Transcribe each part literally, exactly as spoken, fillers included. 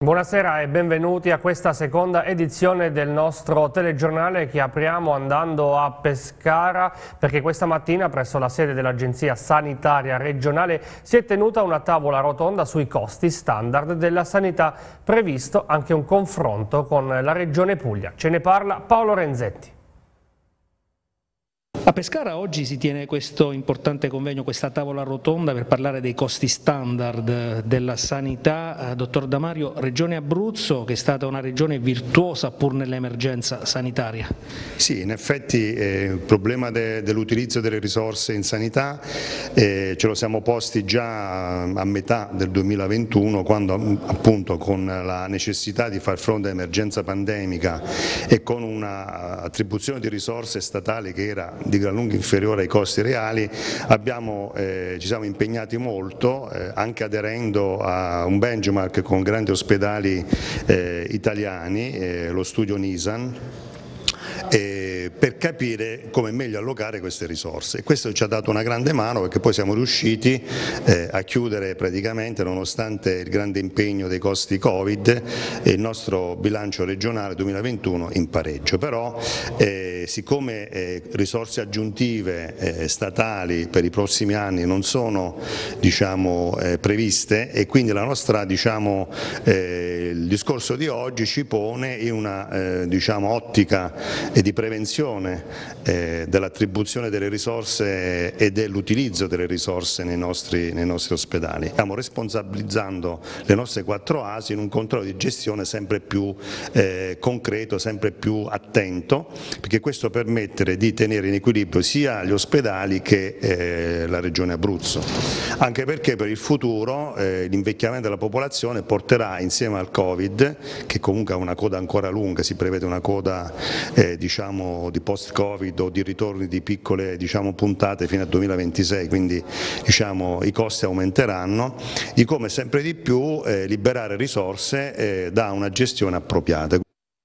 Buonasera e benvenuti a questa seconda edizione del nostro telegiornale che apriamo andando a Pescara, perché questa mattina presso la sede dell'Agenzia Sanitaria Regionale si è tenuta una tavola rotonda sui costi standard della sanità, previsto anche un confronto con la Regione Puglia. Ce ne parla Paolo Renzetti. A Pescara oggi si tiene questo importante convegno, questa tavola rotonda per parlare dei costi standard della sanità. Eh, dottor Damario, Regione Abruzzo, che è stata una regione virtuosa pur nell'emergenza sanitaria. Sì, in effetti eh, il problema de, dell'utilizzo delle risorse in sanità eh, ce lo siamo posti già a metà del duemilaventuno, quando appunto con la necessità di far fronte all'emergenza pandemica e con una attribuzione di risorse statali che era di gran lunga inferiore ai costi reali, abbiamo, eh, ci siamo impegnati molto, eh, anche aderendo a un benchmark con grandi ospedali eh, italiani, eh, lo studio Nisan, eh, per capire come meglio allocare queste risorse. Questo ci ha dato una grande mano, perché poi siamo riusciti eh, a chiudere praticamente, nonostante il grande impegno dei costi Covid, eh, il nostro bilancio regionale duemilaventuno in pareggio. Però eh, siccome eh, risorse aggiuntive eh, statali per i prossimi anni non sono, diciamo, eh, previste, e quindi la nostra, diciamo, eh, il discorso di oggi ci pone in una eh, diciamo, ottica e di prevenzione eh, dell'attribuzione delle risorse e dell'utilizzo delle risorse nei nostri, nei nostri ospedali. Stiamo responsabilizzando le nostre quattro A S I in un controllo di gestione sempre più eh, concreto, sempre più attento, perché questo permette di tenere in equilibrio sia gli ospedali che eh, la Regione Abruzzo, anche perché per il futuro eh, l'invecchiamento della popolazione porterà, insieme al Covid, che comunque ha una coda ancora lunga, si prevede una coda eh, diciamo di post-Covid o di ritorni di piccole, diciamo, puntate fino al duemilaventisei, quindi diciamo, i costi aumenteranno, di come sempre di più eh, liberare risorse eh, da una gestione appropriata.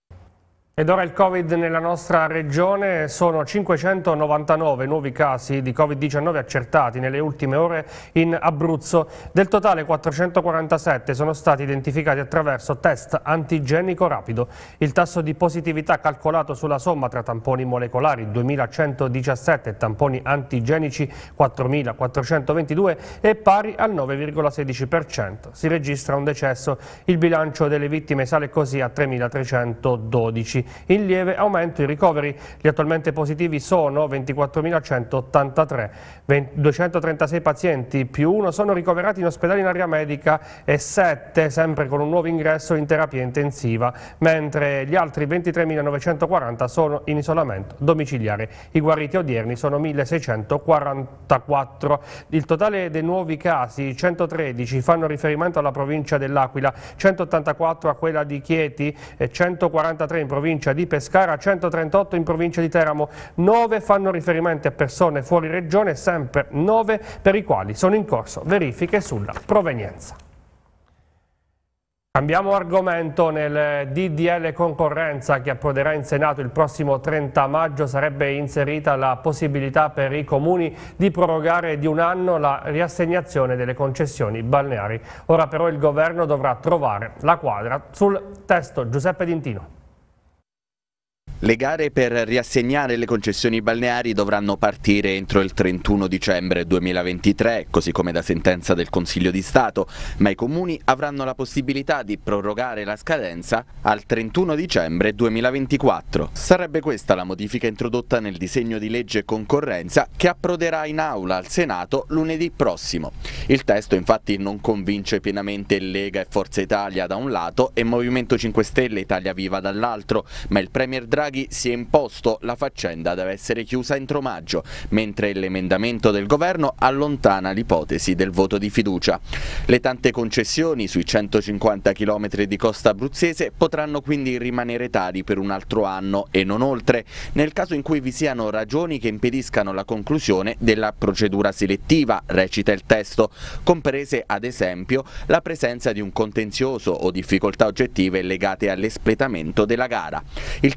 Ed ora il Covid nella nostra regione: sono cinquecentonovantanove nuovi casi di Covid diciannove accertati nelle ultime ore in Abruzzo. Del totale quattrocentoquarantasette sono stati identificati attraverso test antigenico rapido. Il tasso di positività calcolato sulla somma tra tamponi molecolari duemilacentodiciassette e tamponi antigenici quattromilaquattrocentoventidue è pari al nove virgola sedici per cento. Si registra un decesso. Il bilancio delle vittime sale così a tremilatrecentododici. In lieve aumento i ricoveri. Gli attualmente positivi sono ventiquattromilacentottantatré, duecentotrentasei pazienti più uno sono ricoverati in ospedali in area medica e sette sempre con un nuovo ingresso in terapia intensiva, mentre gli altri ventitremilanovecentoquaranta sono in isolamento domiciliare. I guariti odierni sono milleseicentoquarantaquattro. Il totale dei nuovi casi, centotredici, fanno riferimento alla provincia dell'Aquila, centottantaquattro a quella di Chieti e centoquarantatré in provincia di Pescara, centotrentotto in provincia di Teramo. nove fanno riferimento a persone fuori regione, sempre nove per i quali sono in corso verifiche sulla provenienza. Cambiamo argomento. Nel D D L concorrenza che approderà in Senato il prossimo trenta maggio sarebbe inserita la possibilità per i comuni di prorogare di un anno la riassegnazione delle concessioni balneari. Ora però il governo dovrà trovare la quadra. Sul testo Giuseppe D'Intino. Le gare per riassegnare le concessioni balneari dovranno partire entro il trentuno dicembre duemilaventitré, così come da sentenza del Consiglio di Stato, ma i comuni avranno la possibilità di prorogare la scadenza al trentuno dicembre duemilaventiquattro. Sarebbe questa la modifica introdotta nel disegno di legge concorrenza che approderà in aula al Senato lunedì prossimo. Il testo infatti non convince pienamente Lega e Forza Italia da un lato e Movimento cinque Stelle Italia Viva dall'altro, ma il Premier Draghi si è imposto la faccenda deve essere chiusa entro maggio, mentre l'emendamento del governo allontana l'ipotesi del voto di fiducia. Le tante concessioni sui centocinquanta chilometri di costa abruzzese potranno quindi rimanere tali per un altro anno e non oltre, nel caso in cui vi siano ragioni che impediscano la conclusione della procedura selettiva, recita il testo, comprese ad esempio la presenza di un contenzioso o difficoltà oggettive legate all'espletamento della gara. Il testo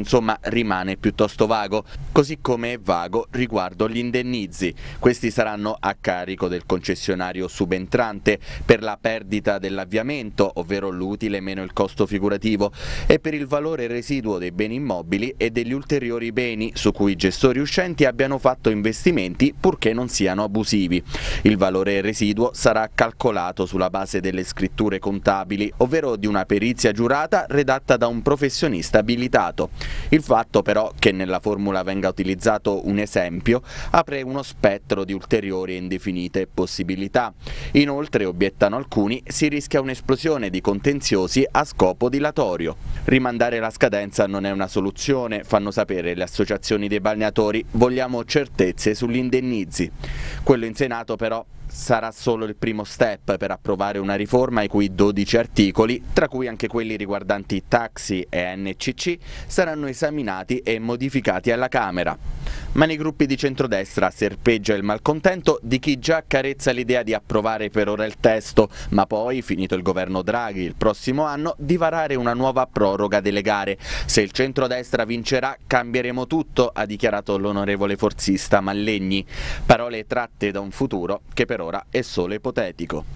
insomma rimane piuttosto vago, così come è vago riguardo gli indennizi. Questi saranno a carico del concessionario subentrante per la perdita dell'avviamento, ovvero l'utile meno il costo figurativo, e per il valore residuo dei beni immobili e degli ulteriori beni su cui i gestori uscenti abbiano fatto investimenti purché non siano abusivi. Il valore residuo sarà calcolato sulla base delle scritture contabili, ovvero di una perizia giurata redatta da un professionista abilitato. Il fatto però che nella formula venga utilizzato un esempio apre uno spettro di ulteriori e indefinite possibilità. Inoltre, obiettano alcuni, si rischia un'esplosione di contenziosi a scopo dilatorio. Rimandare la scadenza non è una soluzione, fanno sapere le associazioni dei balneatori, vogliamo certezze sugli indennizi. Quello in Senato però sarà solo il primo step per approvare una riforma i cui dodici articoli, tra cui anche quelli riguardanti taxi e N C C, saranno esaminati e modificati alla Camera. Ma nei gruppi di centrodestra serpeggia il malcontento di chi già accarezza l'idea di approvare per ora il testo, ma poi, finito il governo Draghi il prossimo anno, di varare una nuova proroga delle gare. Se il centrodestra vincerà cambieremo tutto, ha dichiarato l'onorevole forzista Mallegni. Parole tratte da un futuro che per ora è solo ipotetico.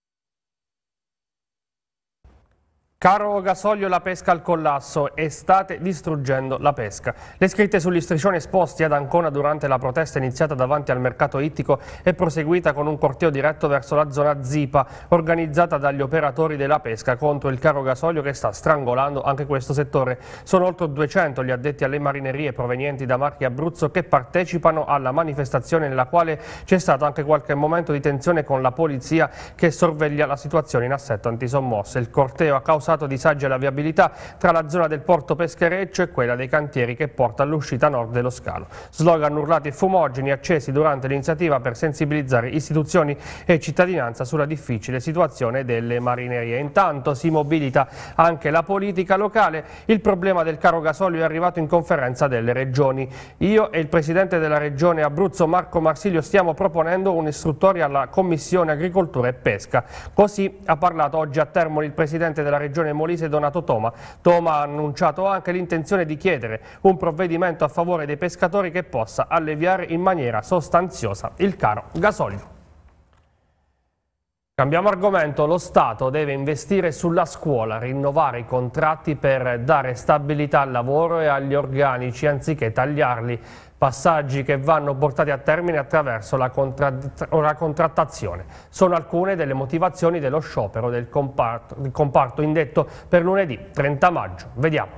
Caro gasolio, la pesca al collasso e state distruggendo la pesca. Le scritte sugli striscioni esposti ad Ancona durante la protesta iniziata davanti al mercato ittico è proseguita con un corteo diretto verso la zona Zipa, organizzata dagli operatori della pesca contro il caro gasolio che sta strangolando anche questo settore. Sono oltre duecento gli addetti alle marinerie provenienti da Marche e Abruzzo che partecipano alla manifestazione, nella quale c'è stato anche qualche momento di tensione con la polizia che sorveglia la situazione in assetto antisommosse. Il corteo ha causato disagi alla viabilità tra la zona del porto Peschereccio e quella dei cantieri che porta all'uscita nord dello scalo. Slogan urlati e fumogeni accesi durante l'iniziativa per sensibilizzare istituzioni e cittadinanza sulla difficile situazione delle marinerie. Intanto si mobilita anche la politica locale. Il problema del caro gasolio è arrivato in conferenza delle regioni. Io e il presidente della regione Abruzzo Marco Marsilio stiamo proponendo un'istruttoria alla Commissione Agricoltura e Pesca. Così ha parlato oggi a Termoli il presidente della regione Molise Donato Toma. Toma ha annunciato anche l'intenzione di chiedere un provvedimento a favore dei pescatori che possa alleviare in maniera sostanziosa il caro gasolio. Cambiamo argomento, lo Stato deve investire sulla scuola, rinnovare i contratti per dare stabilità al lavoro e agli organici anziché tagliarli. Passaggi che vanno portati a termine attraverso la, la contrattazione. Sono alcune delle motivazioni dello sciopero del comparto, del comparto indetto per lunedì trenta maggio. Vediamo.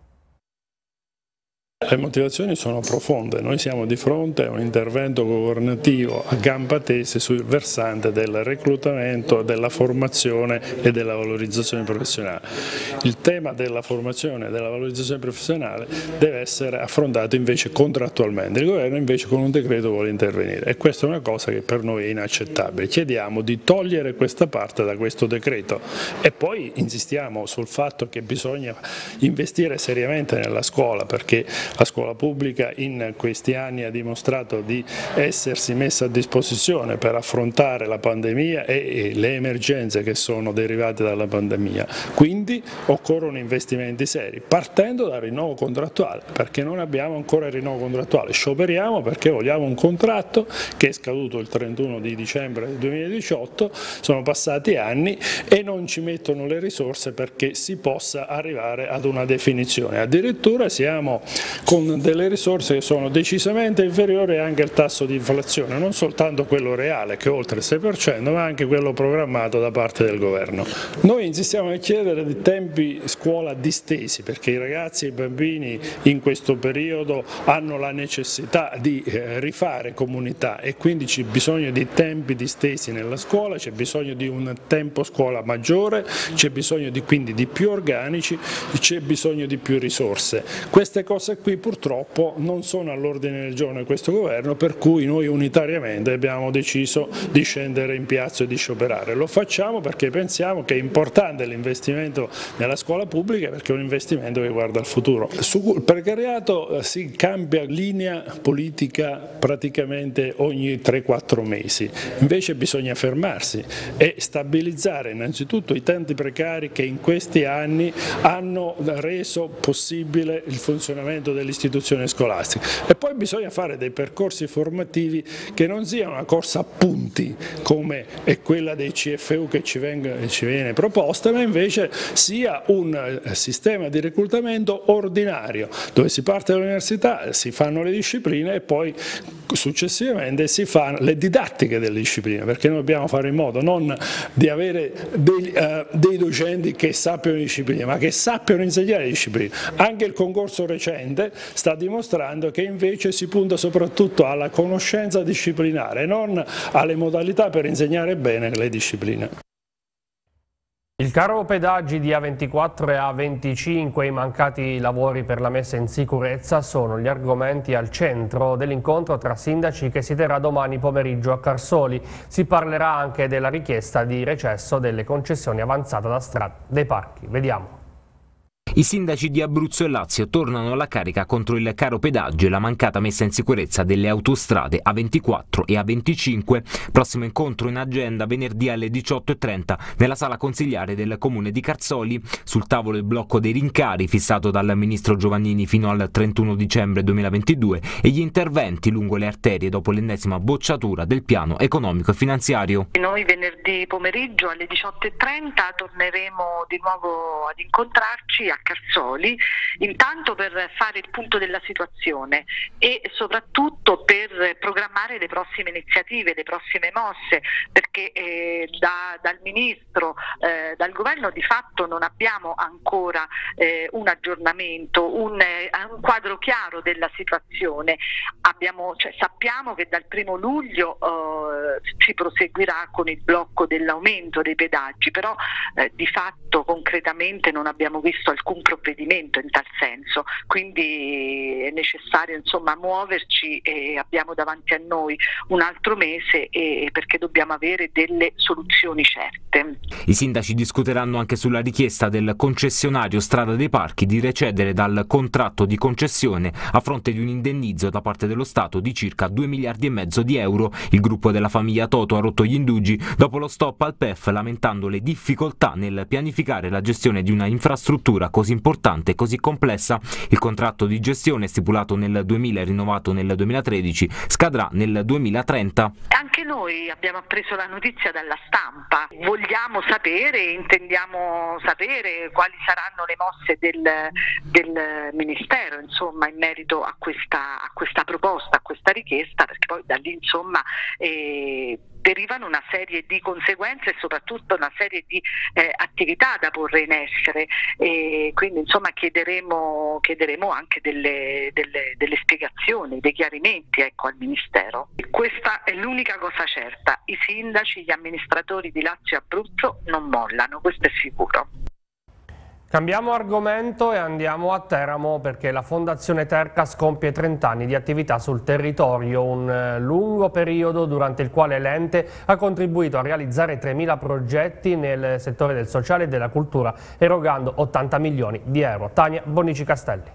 Le motivazioni sono profonde, noi siamo di fronte a un intervento governativo a gamba tesa sul versante del reclutamento, della formazione e della valorizzazione professionale. Il tema della formazione e della valorizzazione professionale deve essere affrontato invece contrattualmente, il governo invece con un decreto vuole intervenire e questa è una cosa che per noi è inaccettabile. Chiediamo di togliere questa parte da questo decreto e poi insistiamo sul fatto che bisogna investire seriamente nella scuola, perché la scuola pubblica in questi anni ha dimostrato di essersi messa a disposizione per affrontare la pandemia e le emergenze che sono derivate dalla pandemia, quindi occorrono investimenti seri, partendo dal rinnovo contrattuale, perché non abbiamo ancora il rinnovo contrattuale, scioperiamo perché vogliamo un contratto che è scaduto il trentuno di dicembre del duemiladiciotto, sono passati anni e non ci mettono le risorse perché si possa arrivare ad una definizione, addirittura siamo con delle risorse che sono decisamente inferiori anche al tasso di inflazione, non soltanto quello reale che è oltre il sei per cento, ma anche quello programmato da parte del governo. Noi insistiamo a chiedere di tempi scuola distesi, perché i ragazzi e i bambini in questo periodo hanno la necessità di rifare comunità e quindi c'è bisogno di tempi distesi nella scuola, c'è bisogno di un tempo scuola maggiore, c'è bisogno di, quindi di più organici, c'è bisogno di più risorse. Queste cose qui qui purtroppo non sono all'ordine del giorno di questo governo, per cui noi unitariamente abbiamo deciso di scendere in piazza e di scioperare. Lo facciamo perché pensiamo che è importante l'investimento nella scuola pubblica, perché è un investimento che guarda al futuro. Sul precariato si cambia linea politica praticamente ogni tre quattro mesi, invece bisogna fermarsi e stabilizzare innanzitutto i tanti precari che in questi anni hanno reso possibile il funzionamento dell'istituzione scolastica, e poi bisogna fare dei percorsi formativi che non siano una corsa a punti come è quella dei C F U che ci, venga, ci viene proposta, ma invece sia un sistema di reclutamento ordinario dove si parte dall'università, si fanno le discipline e poi successivamente si fanno le didattiche delle discipline, perché noi dobbiamo fare in modo non di avere dei, uh, dei docenti che sappiano le discipline, ma che sappiano insegnare le discipline. Anche il concorso recente sta dimostrando che invece si punta soprattutto alla conoscenza disciplinare, non alle modalità per insegnare bene le discipline. Il caro pedaggi di A ventiquattro e A venticinque e i mancati lavori per la messa in sicurezza sono gli argomenti al centro dell'incontro tra sindaci che si terrà domani pomeriggio a Carsoli. Si parlerà anche della richiesta di recesso delle concessioni avanzate da Strade dei Parchi. Vediamo. I sindaci di Abruzzo e Lazio tornano alla carica contro il caro pedaggio e la mancata messa in sicurezza delle autostrade A ventiquattro e A venticinque. Prossimo incontro in agenda venerdì alle diciotto e trenta nella sala consigliare del comune di Carsoli. Sul tavolo il blocco dei rincari fissato dal ministro Giovannini fino al trentuno dicembre duemilaventidue e gli interventi lungo le arterie dopo l'ennesima bocciatura del piano economico e finanziario. Noi venerdì pomeriggio alle diciotto e trenta torneremo di nuovo ad incontrarci a Carsoli, intanto per fare il punto della situazione e soprattutto per programmare le prossime iniziative, le prossime mosse, perché eh, da, dal Ministro, eh, dal Governo di fatto non abbiamo ancora eh, un aggiornamento, un, eh, un quadro chiaro della situazione. Abbiamo, cioè, sappiamo che dal primo luglio eh, si proseguirà con il blocco dell'aumento dei pedaggi, però eh, di fatto concretamente non abbiamo visto alcun un provvedimento in tal senso, quindi è necessario insomma muoverci e abbiamo davanti a noi un altro mese e perché dobbiamo avere delle soluzioni certe. I sindaci discuteranno anche sulla richiesta del concessionario Strade dei Parchi di recedere dal contratto di concessione a fronte di un indennizzo da parte dello Stato di circa due miliardi e mezzo di euro. Il gruppo della famiglia Toto ha rotto gli indugi dopo lo stop al P E F, lamentando le difficoltà nel pianificare la gestione di una infrastruttura così importante e così complessa. Il contratto di gestione stipulato nel duemila e rinnovato nel duemilatredici scadrà nel duemilatrenta. Anche noi abbiamo appreso la notizia dalla stampa, vogliamo sapere, intendiamo sapere quali saranno le mosse del, del Ministero insomma in merito a questa, a questa proposta, a questa richiesta, perché poi da lì insomma eh, derivano una serie di conseguenze e soprattutto una serie di eh, attività da porre in essere, e quindi insomma chiederemo, chiederemo anche delle, delle, delle spiegazioni, dei chiarimenti ecco, al Ministero. Questa è l'unica cosa certa, i sindaci, gli amministratori di Lazio e Abruzzo non mollano, questo è sicuro. Cambiamo argomento e andiamo a Teramo perché la Fondazione Tercas compie trenta anni di attività sul territorio, un lungo periodo durante il quale l'ente ha contribuito a realizzare tremila progetti nel settore del sociale e della cultura, erogando ottanta milioni di euro. Tania Bonici Castelli.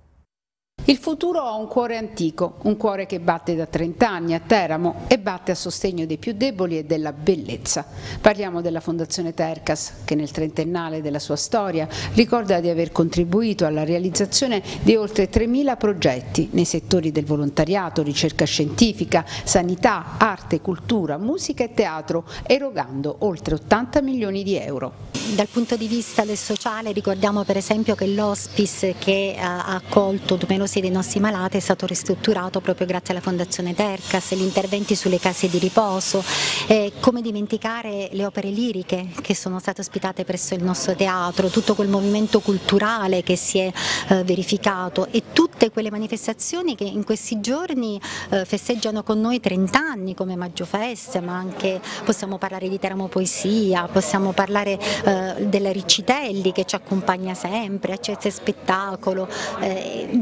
Il futuro ha un cuore antico, un cuore che batte da trenta anni a Teramo e batte a sostegno dei più deboli e della bellezza. Parliamo della Fondazione Tercas, che nel trentennale della sua storia ricorda di aver contribuito alla realizzazione di oltre tremila progetti nei settori del volontariato, ricerca scientifica, sanità, arte, cultura, musica e teatro, erogando oltre ottanta milioni di euro. Dal punto di vista del sociale ricordiamo per esempio che l'hospice che ha accolto numerosi dei nostri malati è stato ristrutturato proprio grazie alla Fondazione Tercas, gli interventi sulle case di riposo, eh, come dimenticare le opere liriche che sono state ospitate presso il nostro teatro, tutto quel movimento culturale che si è eh, verificato e tutte quelle manifestazioni che in questi giorni eh, festeggiano con noi trenta anni come Maggio Feste, ma anche possiamo parlare di Teramo Poesia, possiamo parlare eh, della Riccitelli che ci accompagna sempre, Accezza e Spettacolo, eh, diciamo una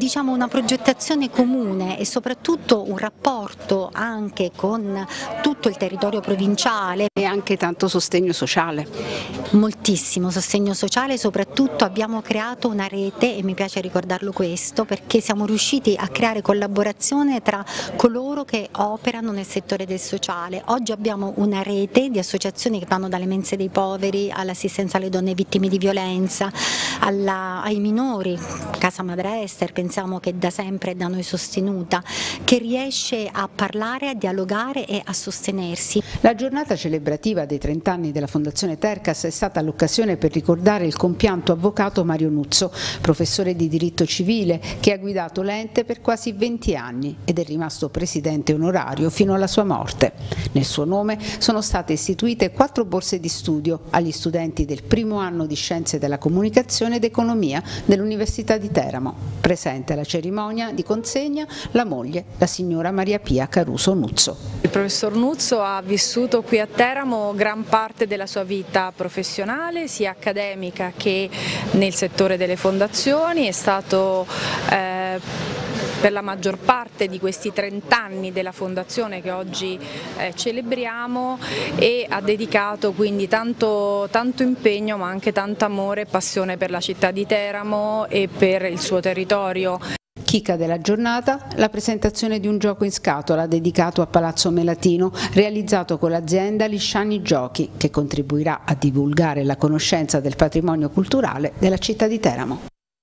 una progettazione comune e soprattutto un rapporto anche con tutto il territorio provinciale. E anche tanto sostegno sociale. Moltissimo sostegno sociale, soprattutto abbiamo creato una rete, e mi piace ricordarlo questo, perché siamo riusciti a creare collaborazione tra coloro che operano nel settore del sociale. Oggi abbiamo una rete di associazioni che vanno dalle mense dei poveri all'assistenza alle donne vittime di violenza, alla, ai minori, Casa Madre Ester, pensiamo che da sempre è da noi sostenuta, che riesce a parlare, a dialogare e a sostenersi. La giornata celebrativa dei trenta anni della Fondazione Tercas è stata l'occasione per ricordare il compianto avvocato Mario Nuzzo, professore di diritto civile che ha guidato l'ente per quasi venti anni ed è rimasto presidente onorario fino alla sua morte. Nel suo nome sono state istituite quattro borse di studio agli studenti del primo anno di Scienze della Comunicazione ed Economia dell'Università di Teramo. Presente alla cerimonia di consegna la moglie, la signora Maria Pia Caruso Nuzzo. Il professor Nuzzo ha vissuto qui a Teramo gran parte della sua vita professionale, sia accademica che nel settore delle fondazioni, è stato eh, per la maggior parte di questi trenta anni della fondazione che oggi eh, celebriamo, e ha dedicato quindi tanto, tanto impegno ma anche tanto amore e passione per la città di Teramo e per il suo territorio. Chicca della giornata, la presentazione di un gioco in scatola dedicato a Palazzo Melatino, realizzato con l'azienda Lisciani Giochi, che contribuirà a divulgare la conoscenza del patrimonio culturale della città di Teramo.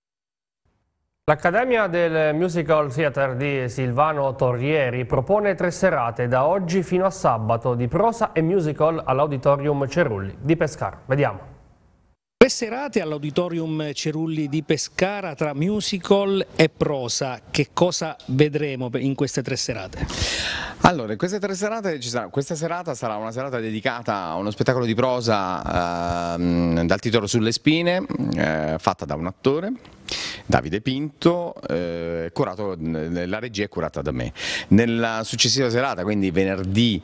L'Accademia del Musical Theatre di Silvano Torrieri propone tre serate da oggi fino a sabato di prosa e musical all'Auditorium Cerulli di Pescara. Vediamo. Tre serate all'Auditorium Cerulli di Pescara tra musical e prosa. Che cosa vedremo in queste tre serate? Allora, in queste tre serate ci sarà, questa serata sarà una serata dedicata a uno spettacolo di prosa eh, dal titolo Sulle spine, eh, fatta da un attore, Davide Pinto, eh, curato, la regia è curata da me. Nella successiva serata, quindi venerdì,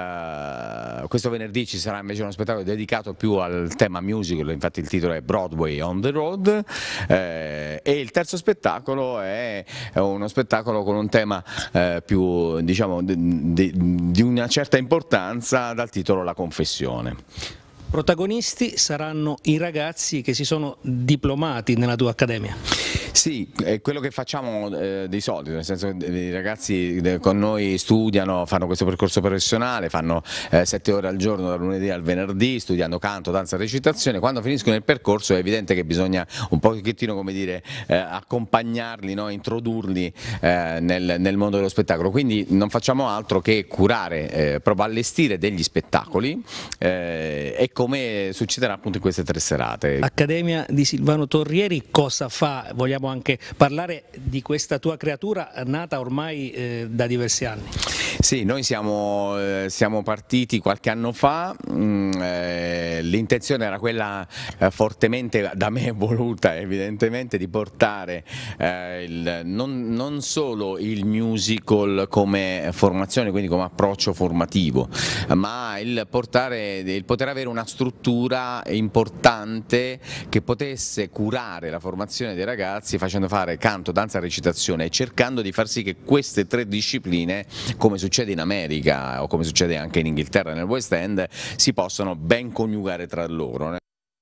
eh, questo venerdì ci sarà invece uno spettacolo dedicato più al tema musical, infatti il titolo è Broadway on the Road, eh, e il terzo spettacolo è uno spettacolo con un tema eh, più, diciamo, di, di una certa importanza, dal titolo La confessione. Protagonisti saranno i ragazzi che si sono diplomati nella tua accademia. Sì, è quello che facciamo eh, di solito, nel senso che i ragazzi con noi studiano, fanno questo percorso professionale, fanno eh, sette ore al giorno dal lunedì al venerdì, studiando canto, danza, recitazione. Quando finiscono il percorso è evidente che bisogna un pochettino, come dire, eh, accompagnarli, no? Introdurli eh, nel, nel mondo dello spettacolo. Quindi non facciamo altro che curare, eh, proprio allestire degli spettacoli eh, e come succederà appunto in queste tre serate. Accademia di Silvano Torrieri cosa fa? Vogliamo anche parlare di questa tua creatura nata ormai eh, da diversi anni. Sì, noi siamo, eh, siamo partiti qualche anno fa, mh, eh, l'intenzione era quella eh, fortemente da me voluta evidentemente di portare eh, il, non, non solo il musical come formazione, quindi come approccio formativo, ma il, portare, il poter avere una struttura importante che potesse curare la formazione dei ragazzi facendo fare canto, danza, recitazione e cercando di far sì che queste tre discipline, come succede in America o come succede anche in Inghilterra nel West End, si possano ben coniugare tra loro.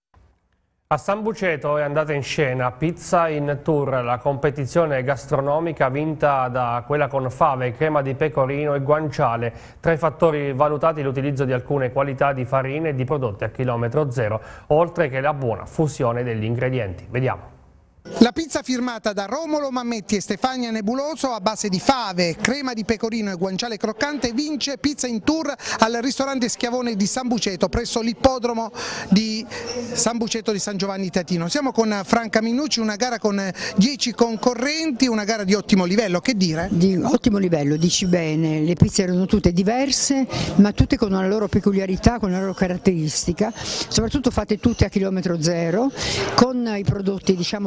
A San Buceto è andata in scena Pizza in Tour, la competizione gastronomica vinta da quella con fave, crema di pecorino e guanciale. Tra i fattori valutati l'utilizzo di alcune qualità di farine e di prodotti a chilometro zero, oltre che la buona fusione degli ingredienti. Vediamo. La pizza firmata da Romolo Mammetti e Stefania Nebuloso a base di fave, crema di pecorino e guanciale croccante vince Pizza in Tour al ristorante Schiavone di San Buceto presso l'ippodromo di San Buceto di San Giovanni Tatino. Siamo con Franca Minucci, una gara con dieci concorrenti, una gara di ottimo livello, che dire? Di ottimo livello, dici bene, le pizze erano tutte diverse ma tutte con una loro peculiarità, con una loro caratteristica, soprattutto fatte tutte a chilometro zero con i prodotti, diciamo, del loro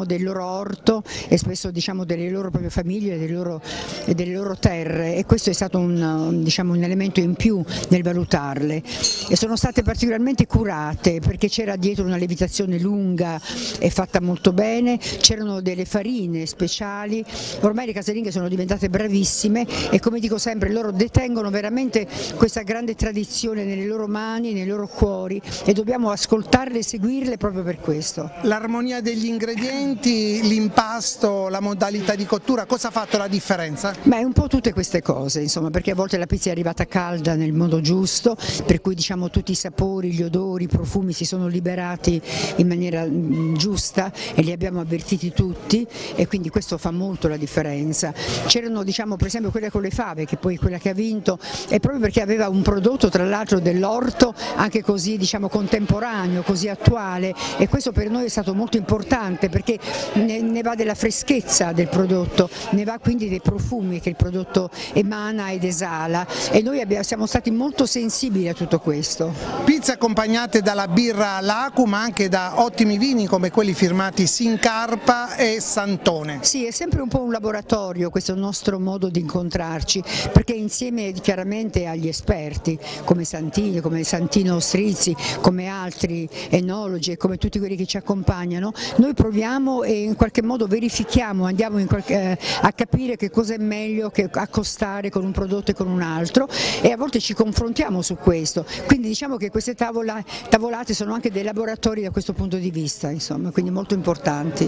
orto e spesso diciamo delle loro proprie famiglie, delle loro, delle loro terre, e questo è stato un, diciamo, un elemento in più nel valutarle. E sono state particolarmente curate perché c'era dietro una lievitazione lunga e fatta molto bene, c'erano delle farine speciali, ormai le casalinghe sono diventate bravissime e, come dico sempre, loro detengono veramente questa grande tradizione nelle loro mani, nei loro cuori, e dobbiamo ascoltarle e seguirle proprio per questo. L'armonia degli ingredienti, l'impasto, la modalità di cottura, cosa ha fatto la differenza? Beh, un po' tutte queste cose, insomma, perché a volte la pizza è arrivata calda nel modo giusto, per cui diciamo tutti i sapori, gli odori, i profumi si sono liberati in maniera giusta e li abbiamo avvertiti tutti, e quindi questo fa molto la differenza. C'erano, diciamo, per esempio quella con le fave, che poi è quella che ha vinto, è proprio perché aveva un prodotto tra l'altro dell'orto anche così, diciamo, contemporaneo, così attuale, e questo per noi è stato molto importante perché ne, ne va della freschezza del prodotto, ne va quindi dei profumi che il prodotto emana ed esala, e noi abbiamo, siamo stati molto sensibili a tutto questo. Pizze accompagnate dalla birra Lacu, ma anche da ottimi vini come quelli firmati Sincarpa e Santone. Sì, è sempre un po' un laboratorio questo nostro modo di incontrarci, perché insieme chiaramente agli esperti come Santini, come Santino Strizzi, come altri enologi e come tutti quelli che ci accompagnano, noi proviamo e in qualche modo verifichiamo, andiamo in qualche, eh, a capire che cosa è meglio che accostare con un prodotto e con un altro, e a volte ci confrontiamo su questo, quindi diciamo che queste tavola, tavolate sono anche dei laboratori da questo punto di vista, insomma, quindi molto importanti.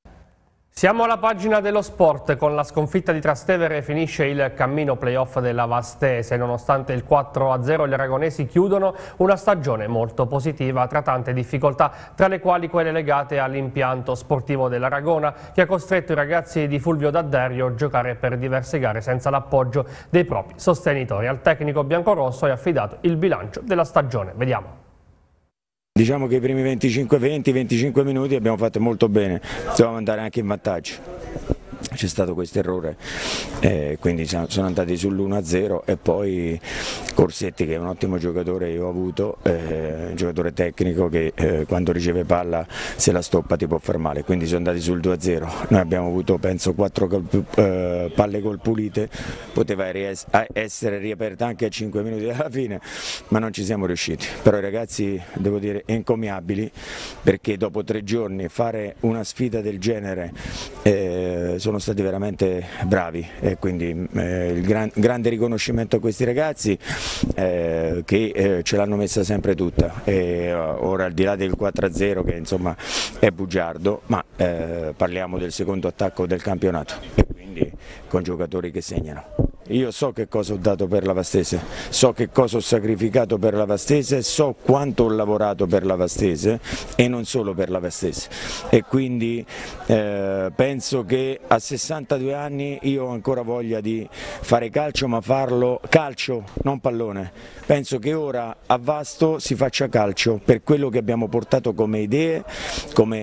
Siamo alla pagina dello sport. Con la sconfitta di Trastevere finisce il cammino playoff della Vastese. Nonostante il quattro a zero, gli aragonesi chiudono una stagione molto positiva, tra tante difficoltà, tra le quali quelle legate all'impianto sportivo dell'Aragona, che ha costretto i ragazzi di Fulvio D'Adderio a giocare per diverse gare senza l'appoggio dei propri sostenitori. Al tecnico biancorosso è affidato il bilancio della stagione. Vediamo. Diciamo che i primi venticinque venti venticinque minuti abbiamo fatto molto bene, dovevamo andare anche in vantaggio. C'è stato questo errore, eh, quindi sono andati sull'uno a zero, e poi Corsetti, che è un ottimo giocatore, io ho avuto, eh, un giocatore tecnico che eh, quando riceve palla se la stoppa ti può far male, quindi sono andati sul due a zero. Noi abbiamo avuto penso quattro eh, palle gol pulite, poteva essere riaperta anche a cinque minuti dalla fine, ma non ci siamo riusciti. Però i ragazzi, devo dire, encomiabili, perché dopo tre giorni fare una sfida del genere eh, sono stati veramente bravi, e quindi eh, il gran, grande riconoscimento a questi ragazzi eh, che eh, ce l'hanno messa sempre tutta, e ora, al di là del quattro a zero che insomma è bugiardo, ma eh, parliamo del secondo attacco del campionato, e quindi con giocatori che segnano. Io so che cosa ho dato per la Vastese, so che cosa ho sacrificato per la Vastese, so quanto ho lavorato per la Vastese e non solo per la Vastese, e quindi eh, penso che a sessantadue anni io ho ancora voglia di fare calcio, ma farlo calcio, non pallone. Penso che ora a Vasto si faccia calcio per quello che abbiamo portato come idee, come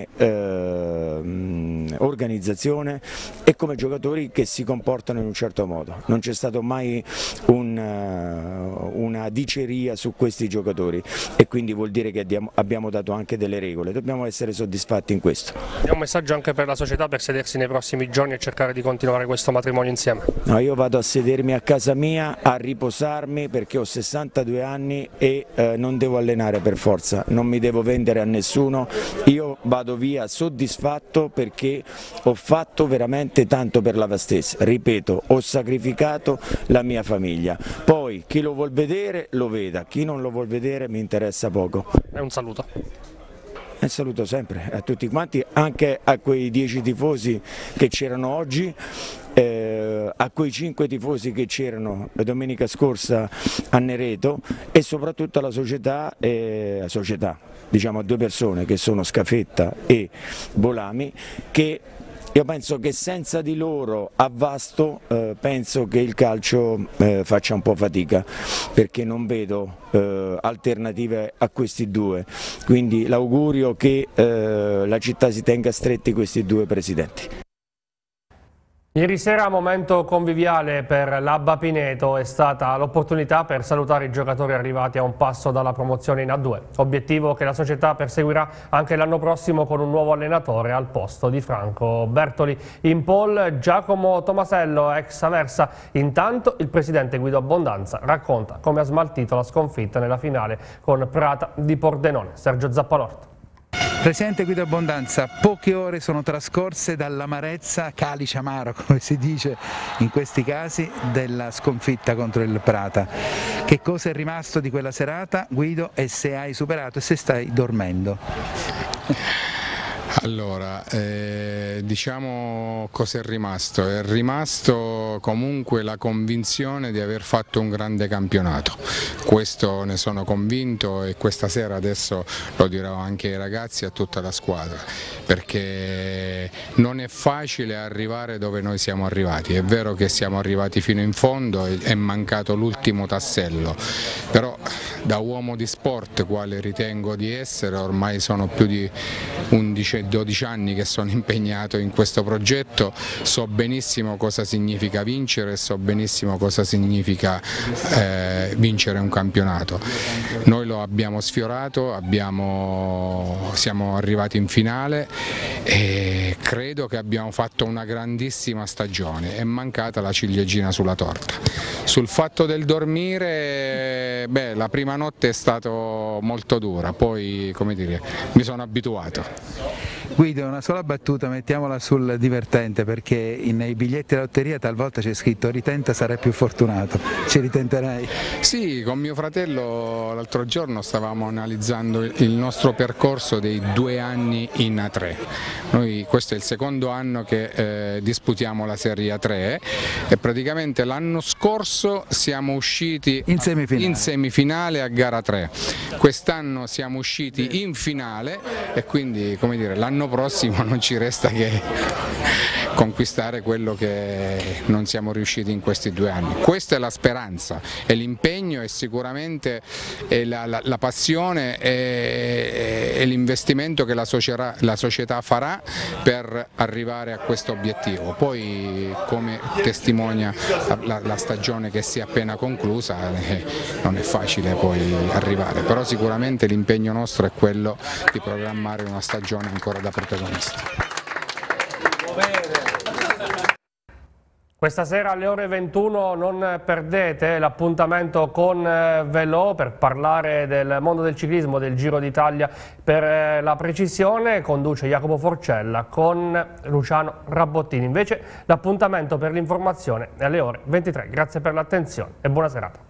eh, organizzazione e come giocatori che si comportano in un certo modo. Non c'è stato mai un, uh, una diceria su questi giocatori, e quindi vuol dire che abbiamo, abbiamo dato anche delle regole, dobbiamo essere soddisfatti in questo. È un messaggio anche per la società per sedersi nei prossimi giorni e cercare di continuare questo matrimonio insieme? No, io vado a sedermi a casa mia, a riposarmi, perché ho sessantadue anni e eh, non devo allenare per forza, non mi devo vendere a nessuno, io vado via soddisfatto perché ho fatto veramente tanto per la Vastese, ripeto, ho sacrificato la mia famiglia, poi chi lo vuol vedere lo veda, chi non lo vuol vedere mi interessa poco. E un saluto. E saluto sempre a tutti quanti, anche a quei dieci tifosi che c'erano oggi, eh, a quei cinque tifosi che c'erano domenica scorsa a Nereto, e soprattutto alla società, eh, società, diciamo a due persone che sono Scafetta e Bolami, che io penso che senza di loro a Vasto eh, penso che il calcio eh, faccia un po' fatica, perché non vedo eh, alternative a questi due, quindi l'augurio che eh, la città si tenga stretti questi due presidenti. Ieri sera momento conviviale per l'Abba Pineto, è stata l'opportunità per salutare i giocatori arrivati a un passo dalla promozione in A due, obiettivo che la società perseguirà anche l'anno prossimo con un nuovo allenatore al posto di Franco Bertoli. In pole Giacomo Tomasello, ex Aversa. Intanto il presidente Guido Abbondanza racconta come ha smaltito la sconfitta nella finale con Prata di Pordenone. Sergio Zappalorta. Presidente Guido Abbondanza, poche ore sono trascorse dall'amarezza, calice amaro come si dice in questi casi, della sconfitta contro il Prata. Che cosa è rimasto di quella serata, Guido, e se hai superato e se stai dormendo? Allora, eh, diciamo cosa è rimasto? È rimasto comunque la convinzione di aver fatto un grande campionato, questo ne sono convinto e questa sera adesso lo dirò anche ai ragazzi e a tutta la squadra, perché non è facile arrivare dove noi siamo arrivati, è vero che siamo arrivati fino in fondo, è mancato l'ultimo tassello, però da uomo di sport, quale ritengo di essere, ormai sono più di undici dodici anni che sono impegnato in questo progetto, so benissimo cosa significa vincere, so benissimo cosa significa eh, vincere un campionato. Noi lo abbiamo sfiorato, abbiamo, siamo arrivati in finale e credo che abbiamo fatto una grandissima stagione, è mancata la ciliegina sulla torta. Sul fatto del dormire, beh, la prima notte è stata molto dura, poi come dire, mi sono abituato. Guido, una sola battuta, mettiamola sul divertente, perché nei biglietti da lotteria talvolta c'è scritto ritenta sarai più fortunato, ci ritenterai? Sì, con mio fratello l'altro giorno stavamo analizzando il nostro percorso dei due anni in A tre, noi questo è il secondo anno che eh, disputiamo la Serie A tre e praticamente l'anno scorso siamo usciti in semifinale, in semifinale a gara tre, quest'anno siamo usciti in finale e quindi come dire l'anno prossimo non ci resta che conquistare quello che non siamo riusciti in questi due anni. Questa è la speranza, è l'impegno e sicuramente è la, la, la passione e, e l'investimento che la società, la società farà per arrivare a questo obiettivo. Poi, come testimonia la, la, la stagione che si è appena conclusa, eh, non è facile poi arrivare, però sicuramente l'impegno nostro è quello di programmare una stagione ancora da protagonisti. Questa sera alle ore ventuno non perdete l'appuntamento con Velò per parlare del mondo del ciclismo, del Giro d'Italia per la precisione. Conduce Jacopo Forcella con Luciano Rabottini. Invece l'appuntamento per l'informazione è alle ore ventitré. Grazie per l'attenzione e buona serata.